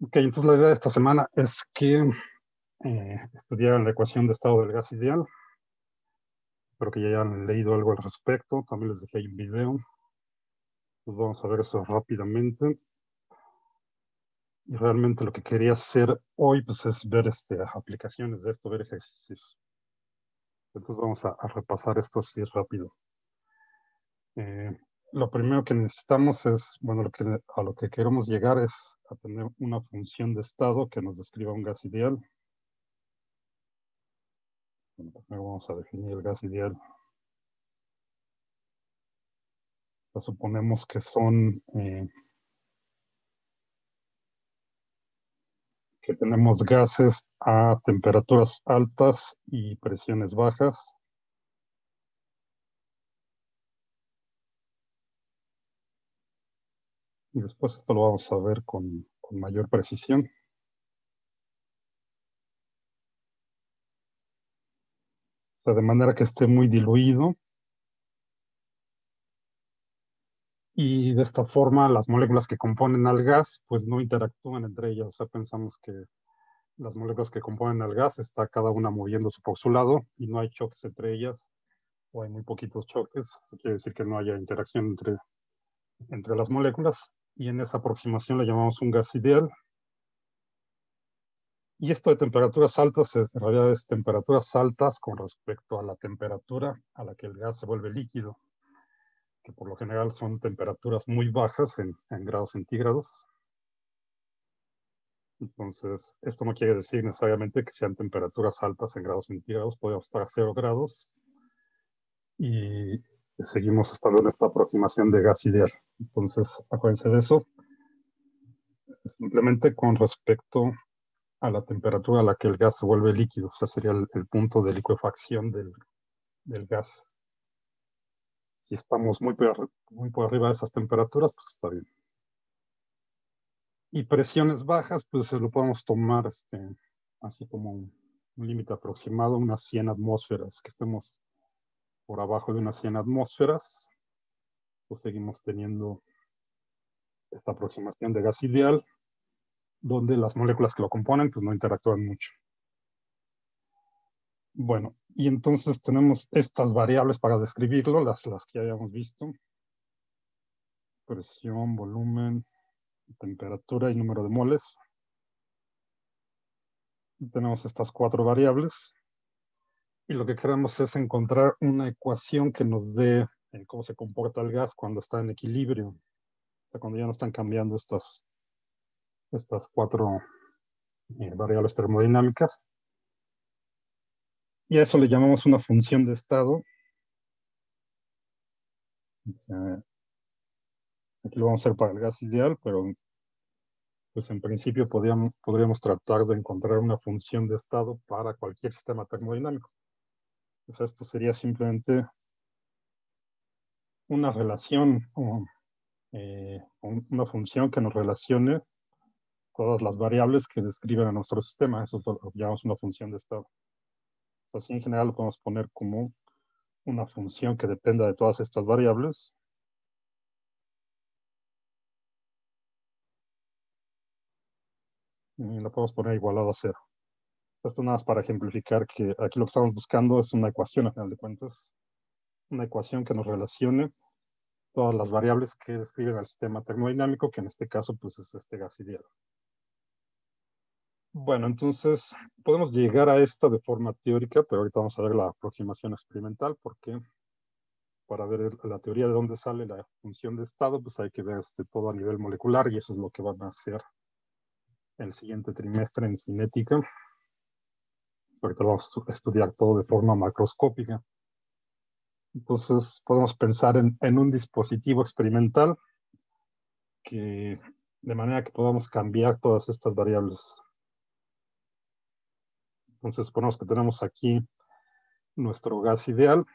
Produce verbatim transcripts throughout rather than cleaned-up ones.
Ok, entonces la idea de esta semana es que eh, estudiaran la ecuación de estado del gas ideal. Espero que ya hayan leído algo al respecto. También les dejé ahí un video. Pues vamos a ver eso rápidamente. Y realmente lo que quería hacer hoy pues, es ver este, aplicaciones de esto, ver ejercicios. Entonces vamos a, a repasar esto así rápido. Eh, lo primero que necesitamos es, bueno, lo que, a lo que queremos llegar es a tener una función de estado que nos describa un gas ideal. Bueno, primero vamos a definir el gas ideal. Suponemos que son, eh, que tenemos gases a temperaturas altas y presiones bajas. Y después esto lo vamos a ver con, con mayor precisión. O sea, de manera que esté muy diluido. Y de esta forma las moléculas que componen al gas pues no interactúan entre ellas. O sea, pensamos que las moléculas que componen al gas está cada una moviéndose por su lado y no hay choques entre ellas o hay muy poquitos choques. Eso quiere decir que no haya interacción entre, entre las moléculas y en esa aproximación le llamamos un gas ideal. Y esto de temperaturas altas en realidad es temperaturas altas con respecto a la temperatura a la que el gas se vuelve líquido, que por lo general son temperaturas muy bajas en, en grados centígrados. Entonces, esto no quiere decir necesariamente que sean temperaturas altas en grados centígrados, podemos estar a cero grados y seguimos estando en esta aproximación de gas ideal. Entonces, acuérdense de eso. Este, simplemente con respecto a la temperatura a la que el gas se vuelve líquido, o sea, sería el, el punto de licuefacción del, del gas. Si estamos muy por, muy por arriba de esas temperaturas, pues está bien. Y presiones bajas, pues lo podemos tomar este, así como un, un límite aproximado, unas cien atmósferas, que estemos por abajo de unas cien atmósferas, pues seguimos teniendo esta aproximación de gas ideal, donde las moléculas que lo componen pues no interactúan mucho. Bueno, y entonces tenemos estas variables para describirlo, las, las que ya habíamos visto. Presión, volumen, temperatura y número de moles. Y tenemos estas cuatro variables. Y lo que queremos es encontrar una ecuación que nos dé eh, cómo se comporta el gas cuando está en equilibrio. O sea, cuando ya no están cambiando estas, estas cuatro eh, variables termodinámicas. Y a eso le llamamos una función de estado. Eh, aquí lo vamos a hacer para el gas ideal, pero pues en principio podríamos, podríamos tratar de encontrar una función de estado para cualquier sistema termodinámico. O sea, esto sería simplemente una relación o eh, una función que nos relacione todas las variables que describen a nuestro sistema. Eso es lo que llamamos una función de estado. O sea, así en general lo podemos poner como una función que dependa de todas estas variables. Y la podemos poner igualado a cero. Esto nada más para ejemplificar que aquí lo que estamos buscando es una ecuación, a final de cuentas. Una ecuación que nos relacione todas las variables que describen al sistema termodinámico, que en este caso pues es este gas ideal. Bueno, entonces podemos llegar a esta de forma teórica, pero ahorita vamos a ver la aproximación experimental, porque para ver la teoría de dónde sale la función de estado, pues hay que ver este, todo a nivel molecular, y eso es lo que van a hacer el siguiente trimestre en cinética. Ahorita vamos a estudiar todo de forma macroscópica. Entonces podemos pensar en, en un dispositivo experimental que, de manera que podamos cambiar todas estas variables. Entonces suponemos que tenemos aquí nuestro gas ideal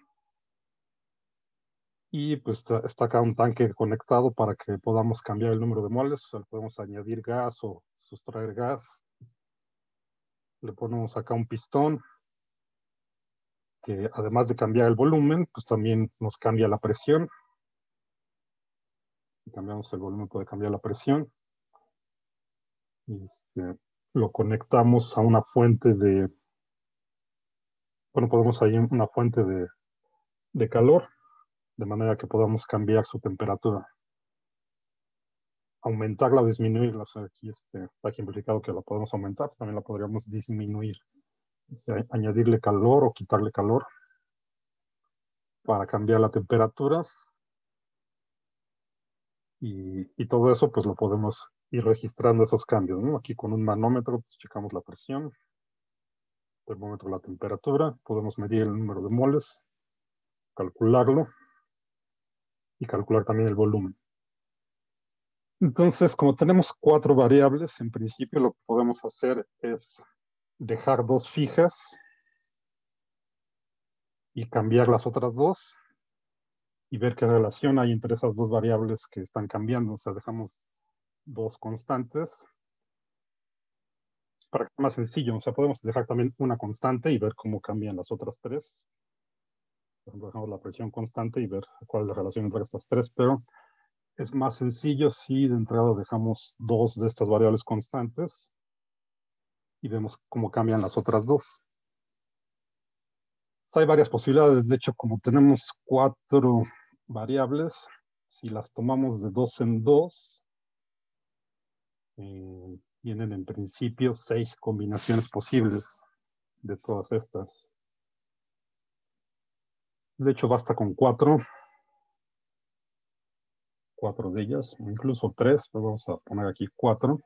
y pues está, está acá un tanque conectado para que podamos cambiar el número de moles. O sea, podemos añadir gas o sustraer gas. Le ponemos acá un pistón que, además de cambiar el volumen, pues también nos cambia la presión. Si cambiamos el volumen puede cambiar la presión. Este, lo conectamos a una fuente de, bueno, podemos ahí una fuente de, de calor, de manera que podamos cambiar su temperatura, aumentarla o disminuirla. O sea, aquí este, está ejemplificado que la podemos aumentar, también la podríamos disminuir. O sea, añadirle calor o quitarle calor para cambiar la temperatura. Y, y todo eso pues lo podemos ir registrando esos cambios, ¿no? Aquí con un manómetro pues, checamos la presión, termómetro la temperatura, podemos medir el número de moles, calcularlo y calcular también el volumen. Entonces, como tenemos cuatro variables, en principio lo que podemos hacer es dejar dos fijas y cambiar las otras dos y ver qué relación hay entre esas dos variables que están cambiando. O sea, dejamos dos constantes para que sea más sencillo. O sea, podemos dejar también una constante y ver cómo cambian las otras tres. Por ejemplo, dejamos la presión constante y ver cuál es la relación entre estas tres, pero es más sencillo si de entrada dejamos dos de estas variables constantes y vemos cómo cambian las otras dos. Hay varias posibilidades. De hecho, como tenemos cuatro variables, si las tomamos de dos en dos, eh, vienen en principio seis combinaciones posibles de todas estas. De hecho, basta con cuatro, cuatro de ellas, incluso tres, pero vamos a poner aquí cuatro.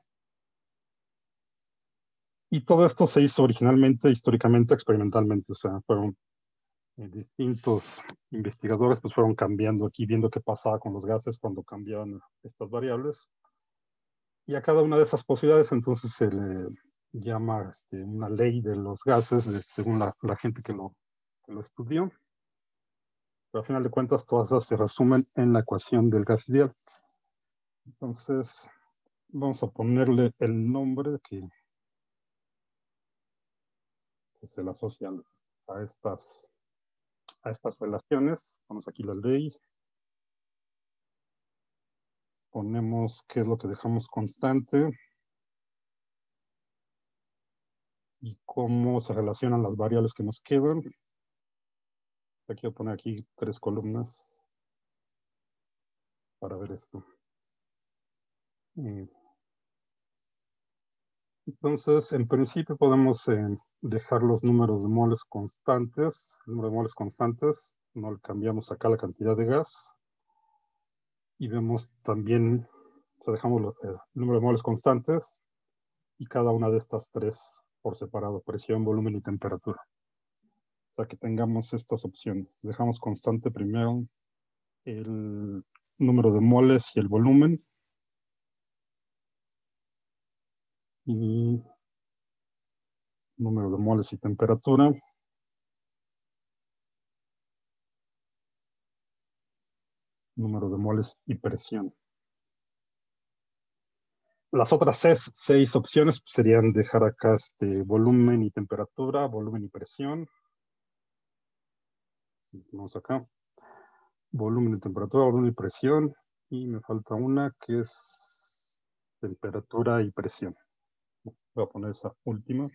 Y todo esto se hizo originalmente, históricamente, experimentalmente. O sea, fueron eh, distintos investigadores, pues fueron cambiando aquí, viendo qué pasaba con los gases cuando cambiaban estas variables. Y a cada una de esas posibilidades entonces se le llama este, una ley de los gases, de, según la, la gente que lo, que lo estudió. Pero al final de cuentas todas esas se resumen en la ecuación del gas ideal. Entonces vamos a ponerle el nombre que, que se le asocia a estas, a estas relaciones. Ponemos aquí la ley. Ponemos qué es lo que dejamos constante y cómo se relacionan las variables que nos quedan. Aquí voy a poner aquí tres columnas para ver esto. Entonces, en principio podemos eh, dejar los números de moles constantes, el número de moles constantes, no le cambiamos acá la cantidad de gas. Y vemos también, o sea, dejamos los, eh, el número de moles constantes y cada una de estas tres por separado, presión, volumen y temperatura. O sea, que tengamos estas opciones. Dejamos constante primero el número de moles y el volumen. Y número de moles y temperatura. Número de moles y presión. Las otras seis, seis opciones serían dejar acá este volumen y temperatura, volumen y presión. Vamos acá. Volumen y temperatura, volumen y presión. Y me falta una que es temperatura y presión. Voy a poner esa última.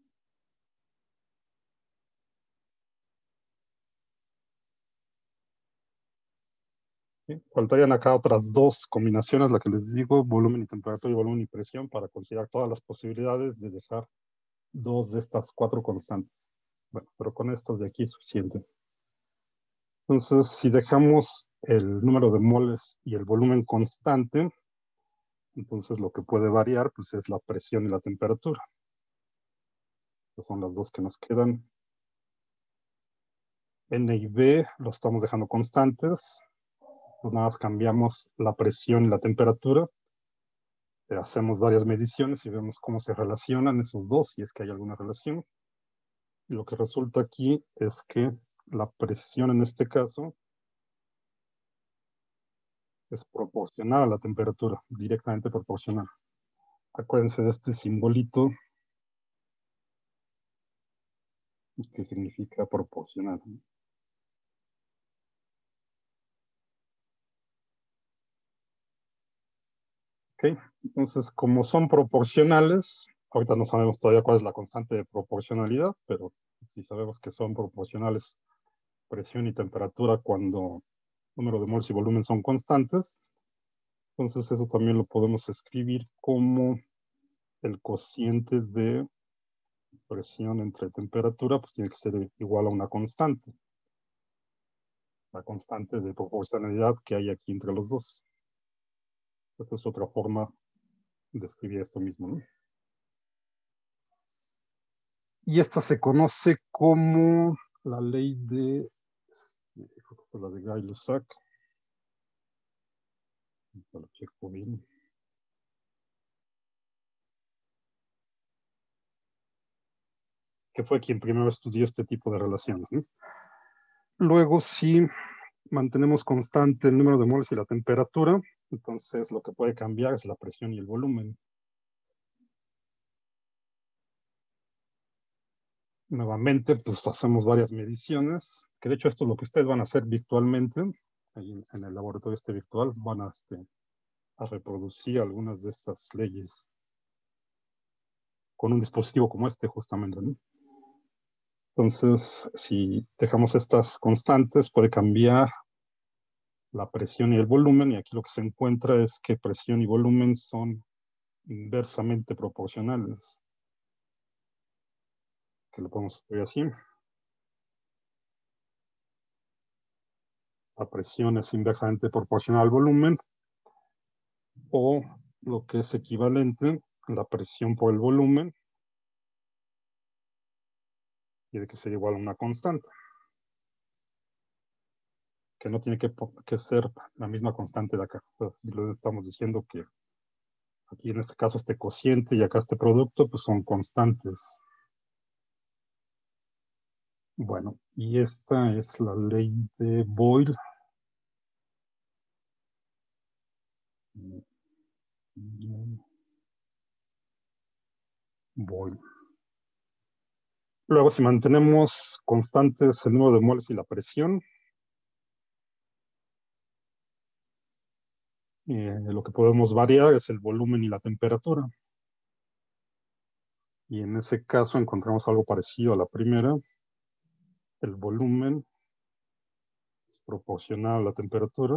¿Sí? Faltarían acá otras dos combinaciones, la que les digo, volumen y temperatura y volumen y presión, para considerar todas las posibilidades de dejar dos de estas cuatro constantes. Bueno, pero con estas de aquí es suficiente. Entonces, si dejamos el número de moles y el volumen constante, entonces lo que puede variar pues, es la presión y la temperatura. Estas son las dos que nos quedan. N y B lo estamos dejando constantes. Pues nada más cambiamos la presión y la temperatura. Hacemos varias mediciones y vemos cómo se relacionan esos dos, si es que hay alguna relación. Y lo que resulta aquí es que la presión en este caso es proporcional a la temperatura, directamente proporcional. Acuérdense de este simbolito que significa proporcional. Ok, entonces como son proporcionales, ahorita no sabemos todavía cuál es la constante de proporcionalidad, pero sí sabemos que son proporcionales presión y temperatura cuando número de moles y volumen son constantes. Entonces eso también lo podemos escribir como el cociente de presión entre temperatura, pues tiene que ser igual a una constante. La constante de proporcionalidad que hay aquí entre los dos. Esta es otra forma de escribir esto mismo, ¿no? Y esta se conoce como la ley de, la de Gay-Lussac. Lo checo bien. Que fue quien primero estudió este tipo de relaciones, ¿no? Luego, si mantenemos constante el número de moles y la temperatura, entonces lo que puede cambiar es la presión y el volumen. Nuevamente, pues hacemos varias mediciones, que de hecho esto es lo que ustedes van a hacer virtualmente, ahí en el laboratorio este virtual, van a, este, a reproducir algunas de estas leyes con un dispositivo como este justamente, ¿no? Entonces, si dejamos estas constantes, puede cambiar la presión y el volumen, y aquí lo que se encuentra es que presión y volumen son inversamente proporcionales, que lo podemos escribir así. La presión es inversamente proporcional al volumen, o lo que es equivalente, la presión por el volumen tiene que ser igual a una constante, que no tiene que, que ser la misma constante de acá. Entonces, lo estamos diciendo que aquí en este caso este cociente y acá este producto pues son constantes. Bueno, y esta es la ley de Boyle. Boyle. Luego, si mantenemos constantes el número de moles y la presión, eh, lo que podemos variar es el volumen y la temperatura. Y en ese caso encontramos algo parecido a la primera. El volumen es proporcional a la temperatura.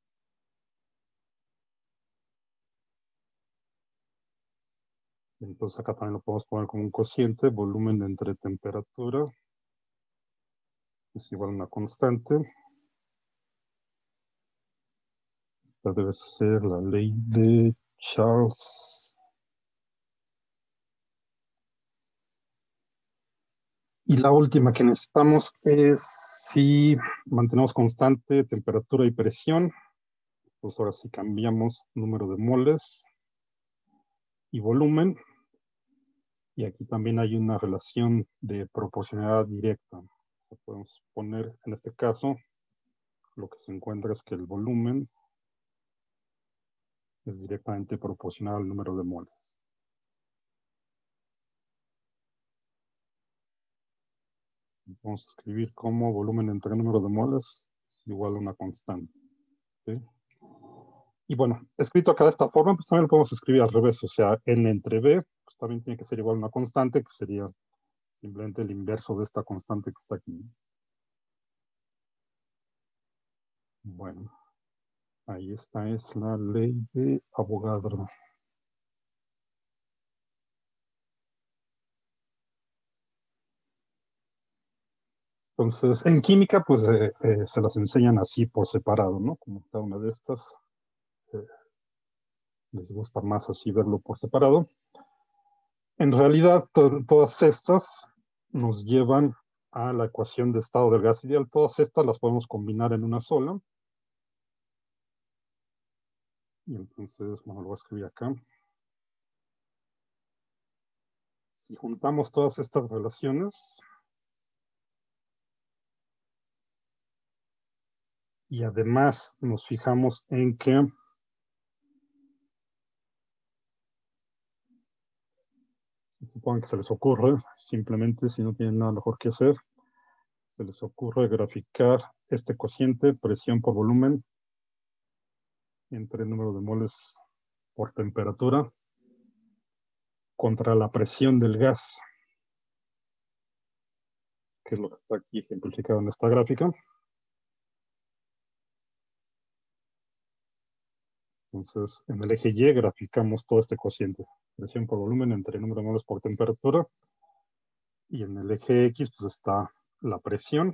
Entonces acá también lo podemos poner como un cociente, volumen entre temperatura es igual a una constante. Esta debe ser la ley de Charles. Y la última que necesitamos es si mantenemos constante temperatura y presión, pues ahora sí cambiamos número de moles y volumen. Y aquí también hay una relación de proporcionalidad directa. O sea, podemos poner, en este caso, lo que se encuentra es que el volumen es directamente proporcional al número de moles. Vamos a escribir como volumen entre número de moles es igual a una constante. ¿Sí? Y bueno, escrito acá de esta forma, pues también lo podemos escribir al revés. O sea, N entre B, pues también tiene que ser igual a una constante, que sería simplemente el inverso de esta constante que está aquí. Bueno, ahí está, es la ley de Avogadro. Entonces, en química, pues eh, eh, se las enseñan así por separado, ¿no? Como cada una de estas. Eh, les gusta más así verlo por separado. En realidad, to todas estas nos llevan a la ecuación de estado del gas ideal. Todas estas las podemos combinar en una sola. Y entonces, bueno, lo voy a escribir acá. Si juntamos todas estas relaciones y además nos fijamos en que supongo que se les ocurre, simplemente si no tienen nada mejor que hacer, se les ocurre graficar este cociente, presión por volumen, entre el número de moles por temperatura contra la presión del gas, que es lo que está aquí ejemplificado en esta gráfica. Entonces, en el eje Y graficamos todo este cociente, presión por volumen entre número de moles por temperatura, y en el eje X pues está la presión.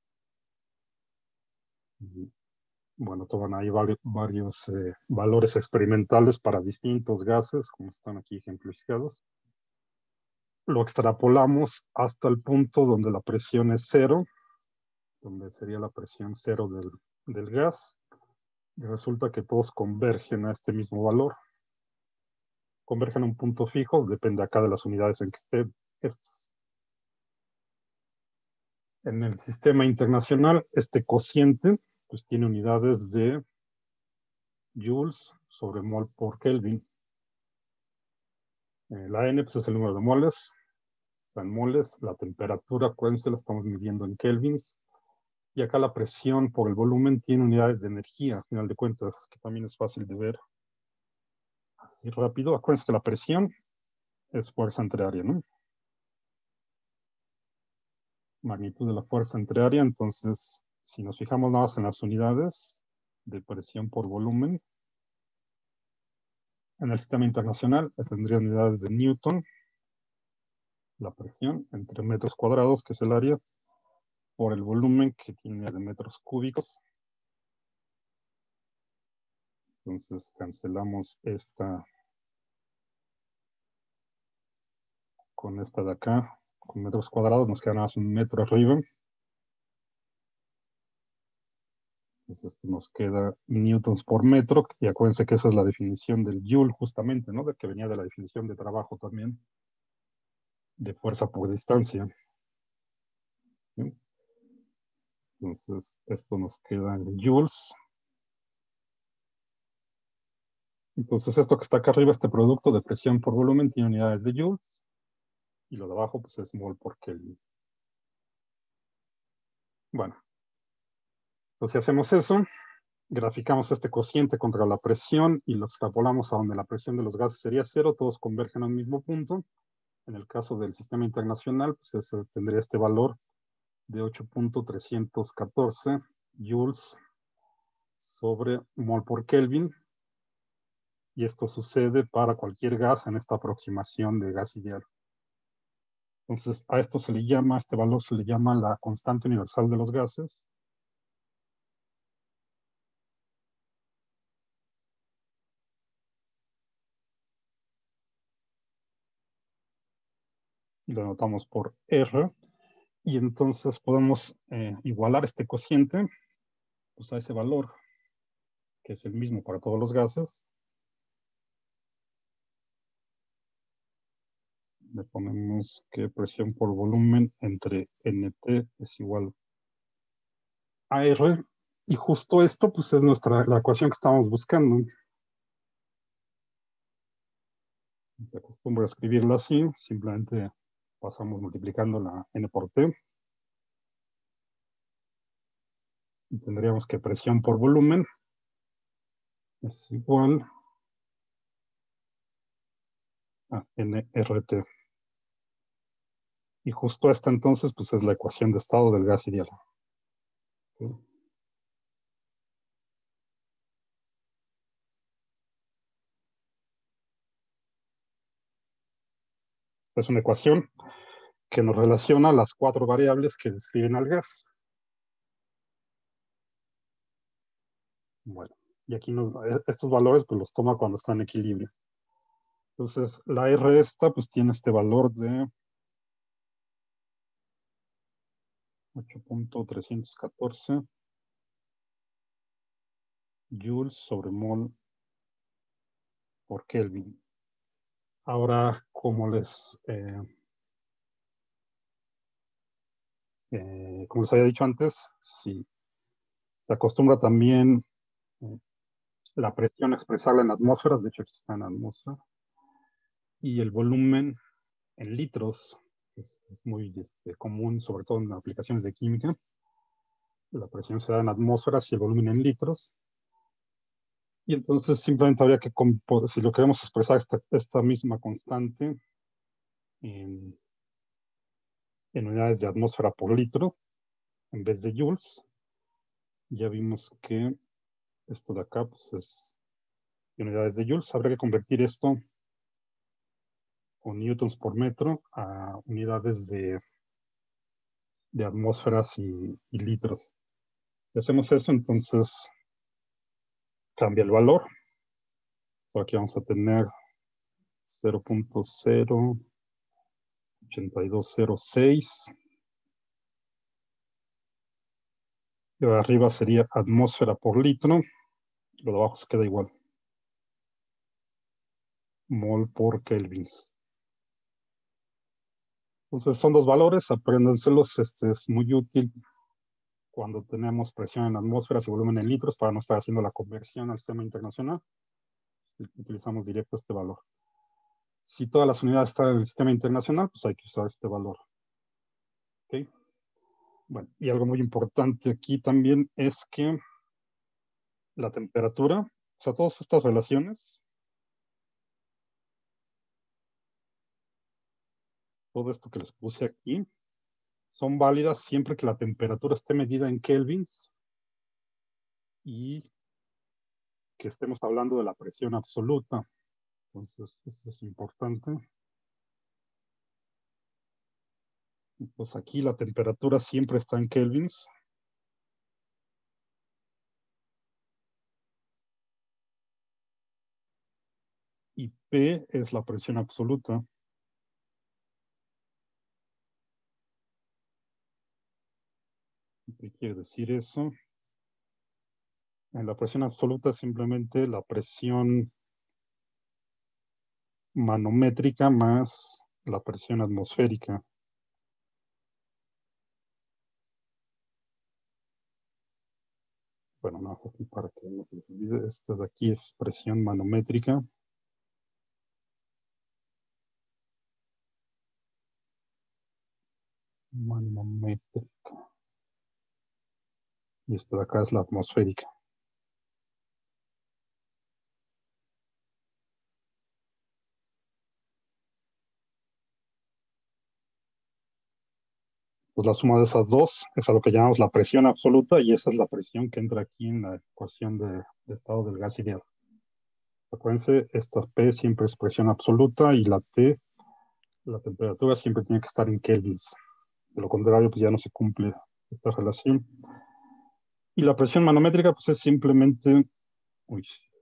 Y, bueno, toman ahí varios, varios eh, valores experimentales para distintos gases, como están aquí ejemplificados. Lo extrapolamos hasta el punto donde la presión es cero, donde sería la presión cero del, del gas, y resulta que todos convergen a este mismo valor. Convergen a un punto fijo, depende acá de las unidades en que estén estos. En el sistema internacional, este cociente pues tiene unidades de joules sobre mol por Kelvin. Eh, la N pues, es el número de moles, está en moles. La temperatura, acuérdense, la estamos midiendo en kelvins. Y acá la presión por el volumen tiene unidades de energía, a final de cuentas, que también es fácil de ver así rápido. Acuérdense que la presión es fuerza entre área, ¿no? Magnitud de la fuerza entre área. Entonces, si nos fijamos nada más en las unidades de presión por volumen, en el sistema internacional tendría unidades de Newton, la presión, entre metros cuadrados, que es el área, por el volumen, que tiene de metros cúbicos. Entonces cancelamos esta con esta de acá, con metros cuadrados, nos queda nada más un metro arriba. Entonces nos queda newtons por metro, y acuérdense que esa es la definición del joule justamente, ¿no? De que venía de la definición de trabajo también, de fuerza por distancia. ¿Sí? Entonces esto nos queda en joules. Entonces esto que está acá arriba, este producto de presión por volumen, tiene unidades de joules, y lo de abajo pues es mol por Kelvin. Bueno, entonces si hacemos eso, graficamos este cociente contra la presión y lo extrapolamos a donde la presión de los gases sería cero, todos convergen a un mismo punto. En el caso del sistema internacional, pues ese tendría este valor de ocho punto trescientos catorce joules sobre mol por Kelvin. Y esto sucede para cualquier gas en esta aproximación de gas ideal. Entonces, a esto se le llama, a este valor se le llama la constante universal de los gases. Y lo anotamos por R. Y entonces podemos eh, igualar este cociente pues, a ese valor, que es el mismo para todos los gases. Le ponemos que presión por volumen entre N T es igual a R. Y justo esto pues, es nuestra, la ecuación que estamos buscando. Se acostumbra a escribirla así, simplemente pasamos multiplicando la N por T. Y tendríamos que presión por volumen es igual a N R T. Y justo esta entonces pues es la ecuación de estado del gas ideal. ¿Sí? Es una ecuación que nos relaciona las cuatro variables que describen al gas. Bueno, y aquí nos, estos valores pues los toma cuando está en equilibrio. Entonces la R esta pues tiene este valor de ocho punto trescientos catorce joules sobre mol por Kelvin. Ahora, como les, eh, eh, como les había dicho antes, si se acostumbra también eh, la presión a expresarla en atmósferas, de hecho aquí está en atmósfera, y el volumen en litros, es, es muy este, común, sobre todo en aplicaciones de química. La presión se da en atmósferas y el volumen en litros. Y entonces simplemente habría que, compo- si lo queremos expresar esta, esta misma constante en, en unidades de atmósfera por litro, en vez de joules, ya vimos que esto de acá pues es unidades de joules. Habría que convertir esto con newtons por metro a unidades de, de atmósferas y, y litros. Si hacemos eso, entonces cambia el valor. Por aquí vamos a tener cero punto cero ocho dos cero seis. Y de arriba sería atmósfera por litro. Lo de abajo se queda igual. Mol por kelvins. Entonces son dos valores, apréndanselos. Este es muy útil cuando tenemos presión en atmósferas y volumen en litros para no estar haciendo la conversión al sistema internacional. Utilizamos directo este valor. Si todas las unidades están en el sistema internacional, pues hay que usar este valor. ¿Okay? Bueno, y algo muy importante aquí también es que la temperatura, o sea, todas estas relaciones, todo esto que les puse aquí, son válidas siempre que la temperatura esté medida en kelvins y que estemos hablando de la presión absoluta. Entonces, eso es importante. Pues aquí la temperatura siempre está en kelvins. Y P es la presión absoluta. ¿Qué quiere decir eso? En la presión absoluta es simplemente la presión manométrica más la presión atmosférica. Bueno, no, aquí para que no se les olvide, esta de aquí es presión manométrica. Manométrica. Y esta de acá es la atmosférica. Pues la suma de esas dos es a lo que llamamos la presión absoluta y esa es la presión que entra aquí en la ecuación de, de estado del gas ideal. Acuérdense, esta P siempre es presión absoluta y la T, la temperatura siempre tiene que estar en kelvins. De lo contrario, pues ya no se cumple esta relación. Y la presión manométrica, pues es simplemente, uy,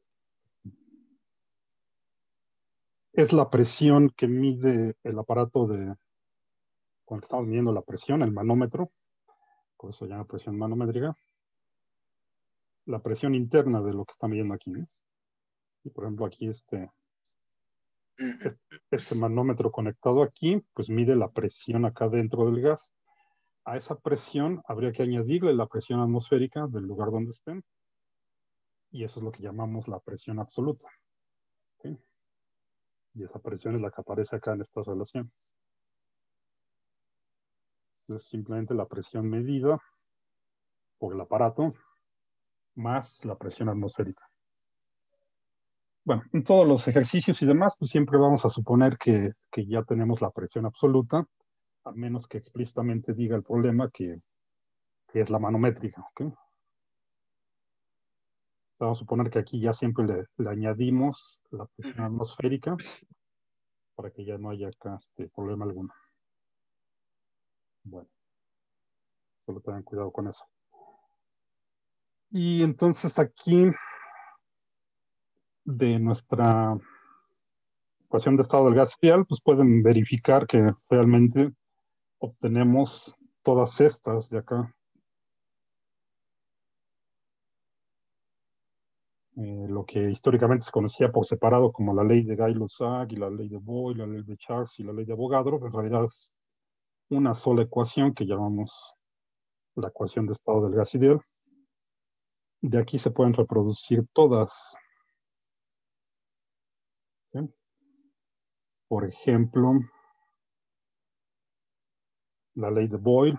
es la presión que mide el aparato de, con el que estamos midiendo la presión, el manómetro, por eso se llama presión manométrica, la presión interna de lo que está midiendo aquí, ¿no? Y por ejemplo, aquí este, este, este manómetro conectado aquí, pues mide la presión acá dentro del gas. A esa presión habría que añadirle la presión atmosférica del lugar donde estén, y eso es lo que llamamos la presión absoluta. ¿Okay? Y esa presión es la que aparece acá en estas relaciones. Es simplemente la presión medida por el aparato más la presión atmosférica. Bueno, en todos los ejercicios y demás, pues siempre vamos a suponer que, que ya tenemos la presión absoluta, a menos que explícitamente diga el problema que, que es la manométrica. ¿Okay? Vamos a suponer que aquí ya siempre le, le añadimos la presión atmosférica para que ya no haya acá este problema alguno. Bueno, solo tengan cuidado con eso. Y entonces aquí de nuestra ecuación de estado del gas ideal, pues pueden verificar que realmente obtenemos todas estas de acá. Eh, lo que históricamente se conocía por separado como la ley de Gay-Lussac y la ley de Boyle, la ley de Charles y la ley de Avogadro, en realidad es una sola ecuación que llamamos la ecuación de estado del gas ideal. De aquí se pueden reproducir todas. ¿Sí? Por ejemplo, la ley de Boyle.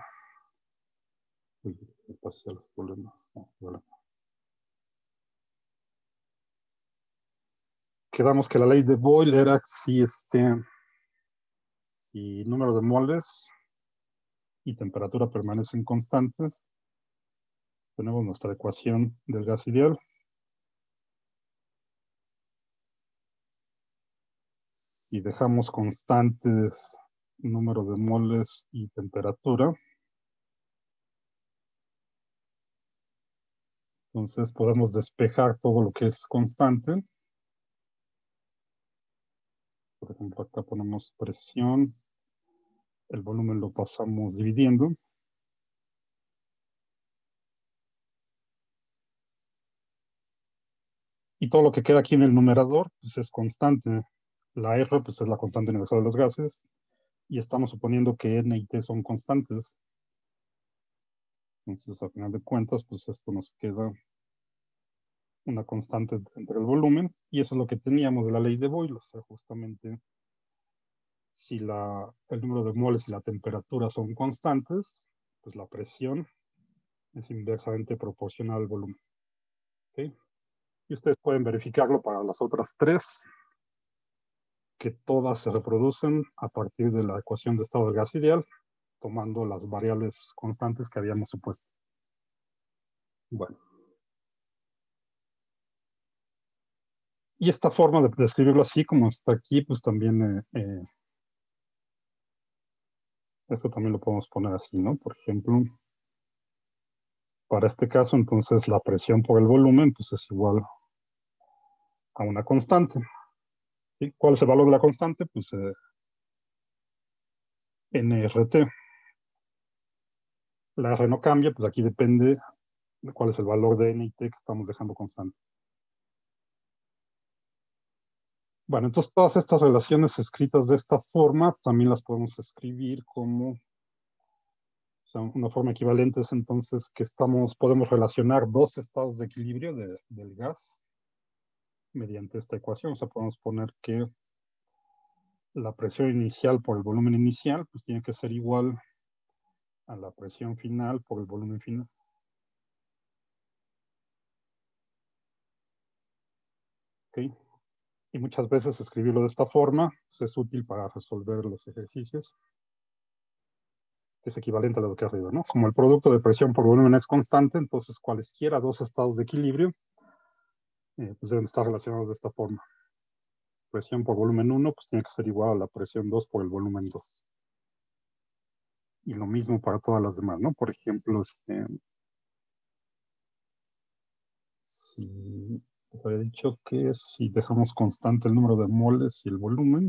Uy, me pasé los problemas. No, bueno. quedamos que la ley de Boyle era si este, si número de moles y temperatura permanecen constantes, tenemos nuestra ecuación del gas ideal. Si dejamos constantes número de moles y temperatura, entonces podemos despejar todo lo que es constante. Por ejemplo, acá ponemos presión, el volumen lo pasamos dividiendo. Y todo lo que queda aquí en el numerador pues es constante. La R pues es la constante universal de los gases. Y estamos suponiendo que N y T son constantes. Entonces, a final de cuentas, pues esto nos queda una constante entre el volumen. Y eso es lo que teníamos de la ley de Boyle. O sea, justamente si la, el número de moles y la temperatura son constantes, pues la presión es inversamente proporcional al volumen. ¿Okay? Y ustedes pueden verificarlo para las otras tres, que todas se reproducen a partir de la ecuación de estado del gas ideal, tomando las variables constantes que habíamos supuesto. Bueno. Y esta forma de describirlo así como está aquí, pues también, eh, eh, eso también lo podemos poner así, ¿no? Por ejemplo, para este caso, entonces la presión por el volumen, pues es igual a una constante. ¿Sí? ¿Cuál es el valor de la constante? Pues eh, N R T. La R no cambia, pues aquí depende de cuál es el valor de N y T que estamos dejando constante. Bueno, entonces todas estas relaciones escritas de esta forma también las podemos escribir como, o sea, una forma equivalente es entonces que estamos, podemos relacionar dos estados de equilibrio de, del gas mediante esta ecuación. O sea, podemos poner que la presión inicial por el volumen inicial pues tiene que ser igual a la presión final por el volumen final. ¿Okay? Y muchas veces escribirlo de esta forma pues, es útil para resolver los ejercicios, que es equivalente a lo que arriba, ¿no? Como el producto de presión por volumen es constante, entonces cualesquiera dos estados de equilibrio eh, pues deben estar relacionados de esta forma. Presión por volumen uno pues tiene que ser igual a la presión dos por el volumen dos. Y lo mismo para todas las demás, ¿no? Por ejemplo, este, si les había dicho que si dejamos constante el número de moles y el volumen,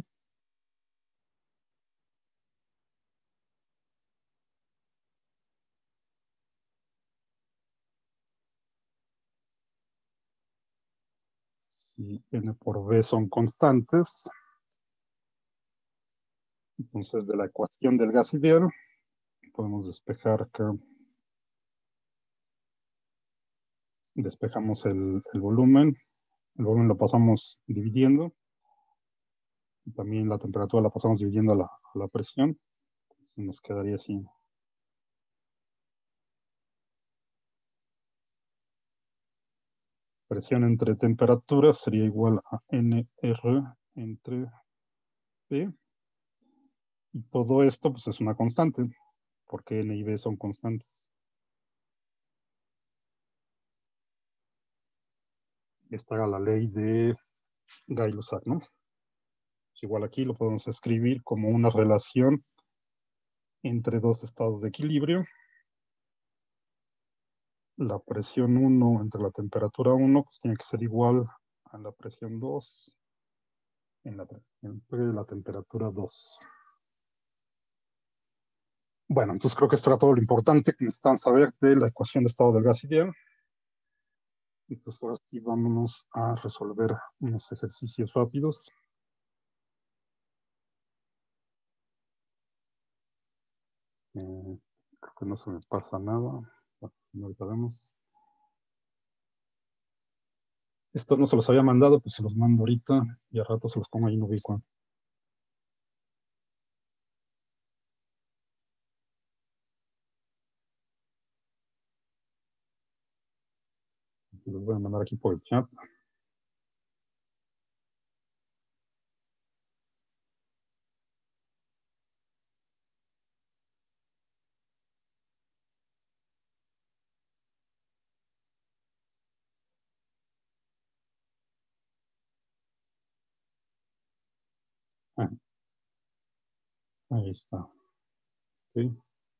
si N por V son constantes, entonces de la ecuación del gas ideal podemos despejar acá, despejamos el, el volumen, el volumen lo pasamos dividiendo, y también la temperatura la pasamos dividiendo a la, a la presión, entonces nos quedaría así. Presión entre temperaturas sería igual a N R entre P, y todo esto pues es una constante, porque N y V son constantes. Esta era la ley de Gay-Lussac, ¿no? Pues igual aquí lo podemos escribir como una relación entre dos estados de equilibrio. La presión uno entre la temperatura uno pues tiene que ser igual a la presión dos en la, entre la temperatura dos. Bueno, entonces creo que esto era todo lo importante que necesitan saber de la ecuación de estado del gas ideal. Y pues ahora sí vámonos a resolver unos ejercicios rápidos. Eh, creo que no se me pasa nada. Bueno, ahorita vemos. Esto no se los había mandado, pues se los mando ahorita y al rato se los pongo ahí en Ubiqua. Los voy a mandar aquí por el chat. Ahí está. ¿Sí?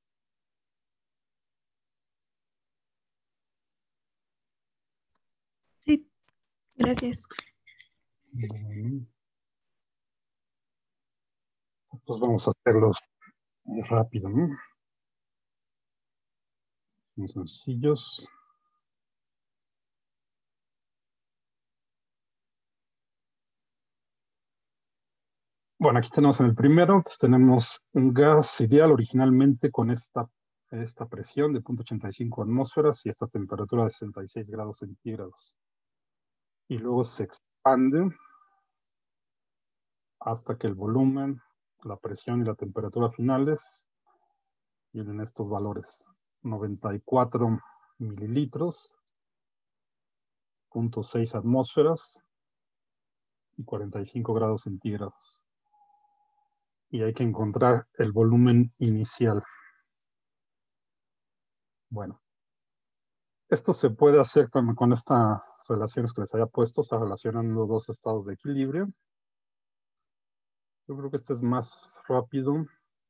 Sí, gracias. Bueno, pues vamos a hacerlos rápido, ¿no? Muy sencillos. Bueno, aquí tenemos en el primero, pues tenemos un gas ideal originalmente con esta, esta presión de punto ochenta y cinco atmósferas y esta temperatura de sesenta y seis grados centígrados. Y luego se expande hasta que el volumen, la presión y la temperatura finales tienen estos valores: noventa y cuatro mililitros, punto seis atmósferas y cuarenta y cinco grados centígrados. Y hay que encontrar el volumen inicial. Bueno, esto se puede hacer con, con estas relaciones que les había puesto, o sea, relacionando dos estados de equilibrio. Yo creo que este es más rápido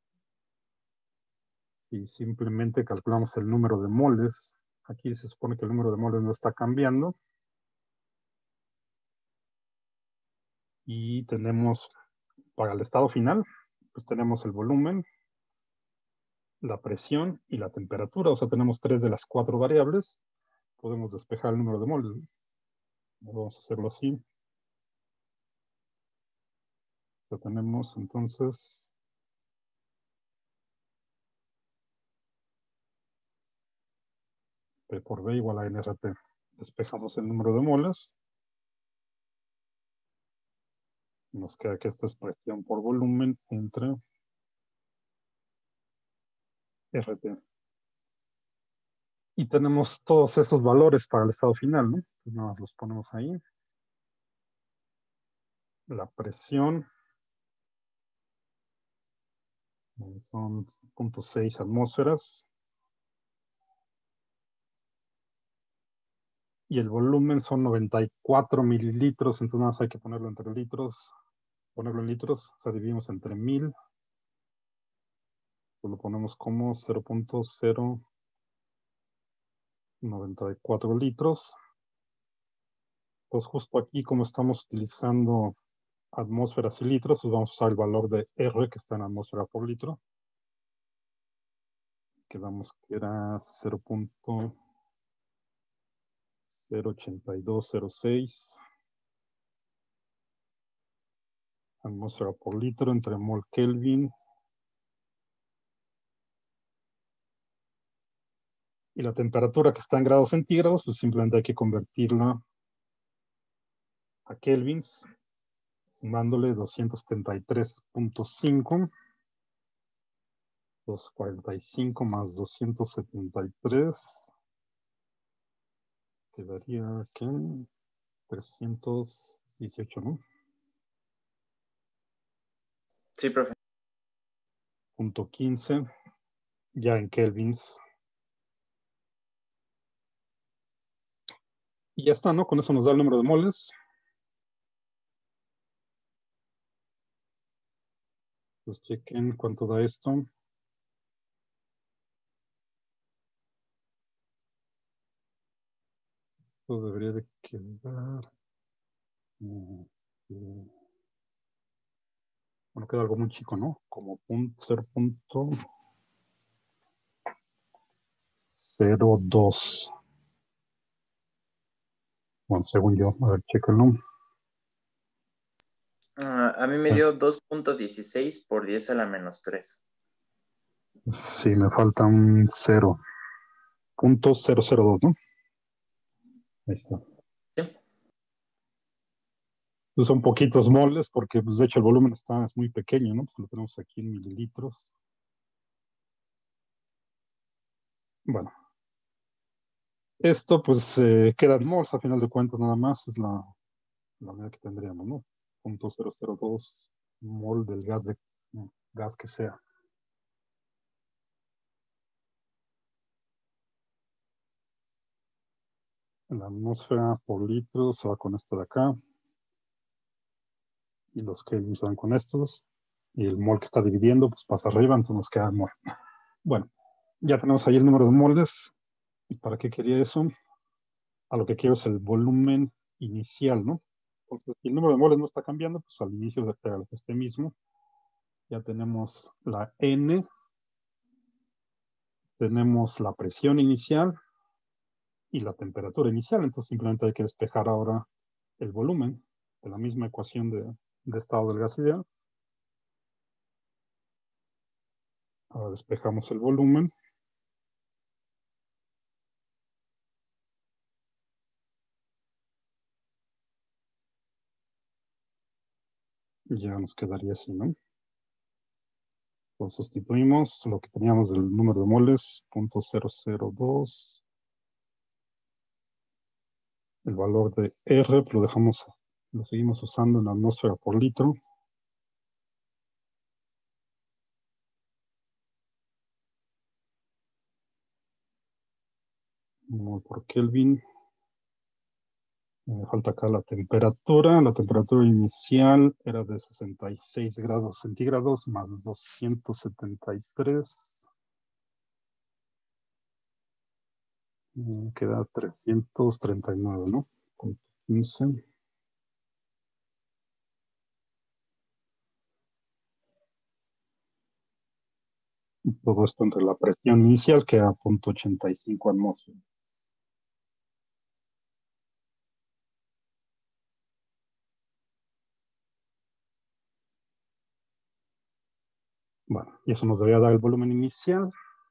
y simplemente calculamos el número de moles. Aquí se supone que el número de moles no está cambiando. Y tenemos, para el estado final, pues tenemos el volumen, la presión y la temperatura. O sea, tenemos tres de las cuatro variables. Podemos despejar el número de moles. Vamos a hacerlo así. Lo tenemos entonces P por B igual a N R T. Despejamos el número de moles. Nos queda que esta es presión por volumen entre R T. Y tenemos todos esos valores para el estado final, ¿no? Pues nada más los ponemos ahí. La presión son punto seis atmósferas. Y el volumen son noventa y cuatro mililitros, entonces nada más hay que ponerlo entre litros, ponerlo en litros, o sea, dividimos entre mil, pues lo ponemos como cero punto cero noventa y cuatro litros. Pues justo aquí, como estamos utilizando atmósferas y litros, pues vamos a usar el valor de R que está en atmósfera por litro. Quedamos que era cero punto cero ochenta y dos cero seis atmósfera por litro entre mol Kelvin. Y la temperatura que está en grados centígrados, pues simplemente hay que convertirla a kelvins, sumándole doscientos setenta y tres punto cinco, doscientos cuarenta y cinco más doscientos setenta y tres, quedaría que trescientos dieciocho, ¿no? Sí, profe. Punto quince, ya en kelvins. Y ya está, ¿no? Con eso nos da el número de moles. Pues chequen cuánto da esto. Esto debería de quedar... Bueno, queda algo muy chico, ¿no? Como cero punto cero dos. Bueno, según yo, a ver, chéquenlo. Uh, a mí me dio dos punto dieciséis por diez a la menos tres. Sí, me falta un cero. Punto cero cero dos, ¿no? Ahí está. Sí. Pues son poquitos moles porque, pues, de hecho, el volumen está, es muy pequeño, ¿no? Pues lo tenemos aquí en mililitros. Bueno. Esto, pues, eh, queda en moles, a final de cuentas, nada más. Es la, la medida que tendríamos, ¿no? Punto cero cero dos mol del gas, de, no, gas que sea. La atmósfera por litro se va con esto de acá. Y los kelvins van con estos. y el mol que está dividiendo pues pasa arriba, entonces nos queda mol. Bueno, ya tenemos ahí el número de moles. ¿Y para qué quería eso? A lo que quiero es el volumen inicial, ¿no? Entonces, si el número de moles no está cambiando, pues al inicio de este mismo, ya tenemos la N, tenemos la presión inicial y la temperatura inicial. Entonces, simplemente hay que despejar ahora el volumen de la misma ecuación de, de estado del gas ideal. Ahora despejamos el volumen. Y ya nos quedaría así, ¿no? Entonces sustituimos lo que teníamos del número de moles, punto cero cero dos. El valor de R lo dejamos, lo seguimos usando en la atmósfera por litro. Mol por Kelvin. Me falta acá la temperatura. La temperatura inicial era de sesenta y seis grados centígrados más doscientos setenta y tres. Mm, Queda trescientos treinta y nueve, ¿no? Punto quince. Y todo esto entre la presión inicial, que era punto ochenta y cinco atmósferas. Bueno, y eso nos debería dar el volumen inicial.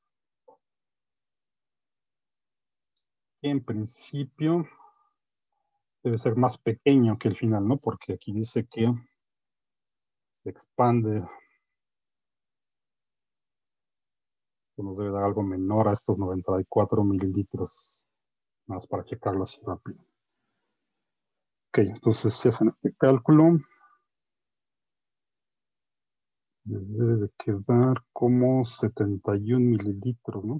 Que en principio debe ser más pequeño que el final, ¿no? Porque aquí dice que se expande. Nos debe dar algo menor a estos noventa y cuatro mililitros. Nada más para checarlo así rápido. Ok, entonces si hacen este cálculo, les debe de quedar como setenta y un mililitros, ¿no?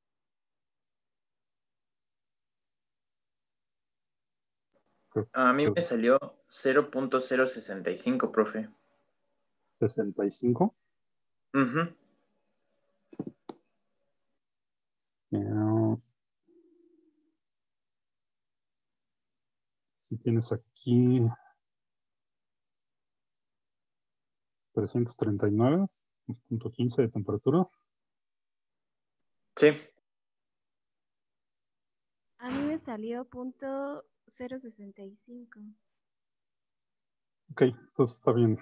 A mí me salió cero punto cero sesenta y cinco, profe. ¿sesenta y cinco? Uh-huh. Yeah. Si tienes aquí trescientos treinta y nueve punto quince de temperatura. Sí. A mí me salió punto cero sesenta y cinco. Ok, entonces está bien.